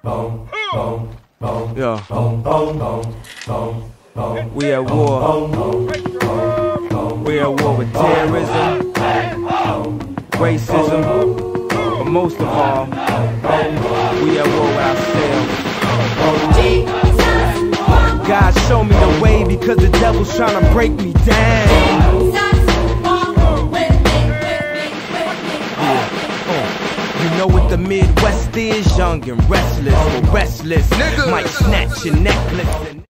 Yeah. We at war. We at war with terrorism, racism, but most of all, we at war with ourselves. God, show me the way because the devil's trying to break me down. You know what the Midwest is? Young and restless, but restless might snatch your necklace.